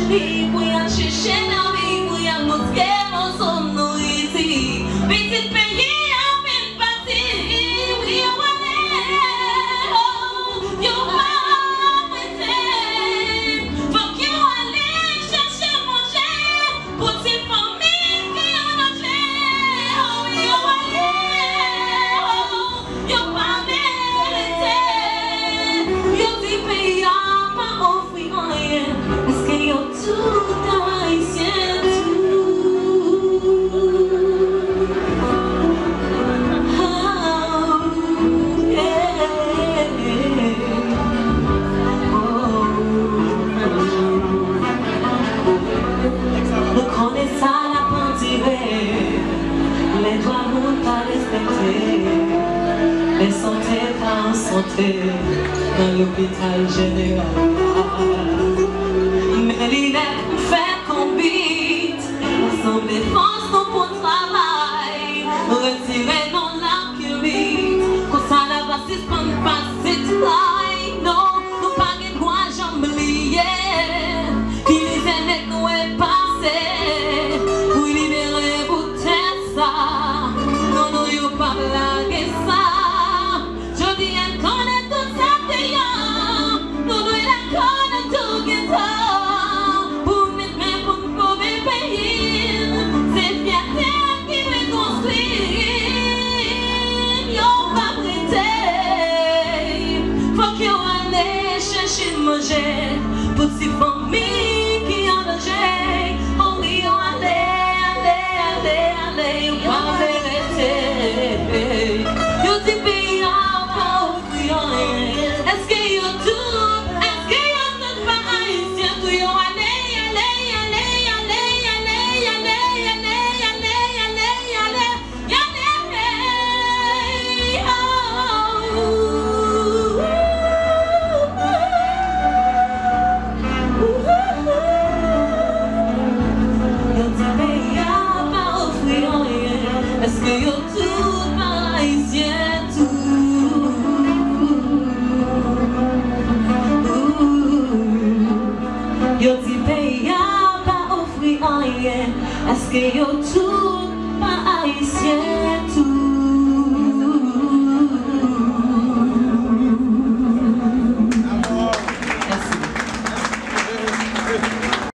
li pou yal chèche nan mi, pou yal moske mon son nou iti. Petit peyi an fin pati, oui yo wane, yo pa mwete. Fok yo ale chèche manje, pou ti fami ki yon anje. Yo wane, yo pa merite. Yo di peyi an pa ofri anyen, eske yo tout haïtien tout. Nous connaissons la pentirée, les doigts nous pas respectés, les santé pas en santé dans l'hôpital général. Mais l'INEP fait combit, ensemble force nous pour travail, retirer non la culite, qu'on ça la va suspendre pas cette line, non, nous pas de quoi j'en oublier, qui les aînés nous est passé, pour libérer pour tête ça, non, nous y'ont pas blagué ça, je dis elle connaît tout ça d'ailleurs, nous nous la connaît tout guetta. Pour ces familles qui en danger, oh oui, on allez, on va arrêter. Yo ti pays a pas offrir rien. Est-ce que yo tout pas haïtien tout yo est-ce que yo tout haïtien tout? Yo ti pays a pas offrir rien. Est-ce que yo tout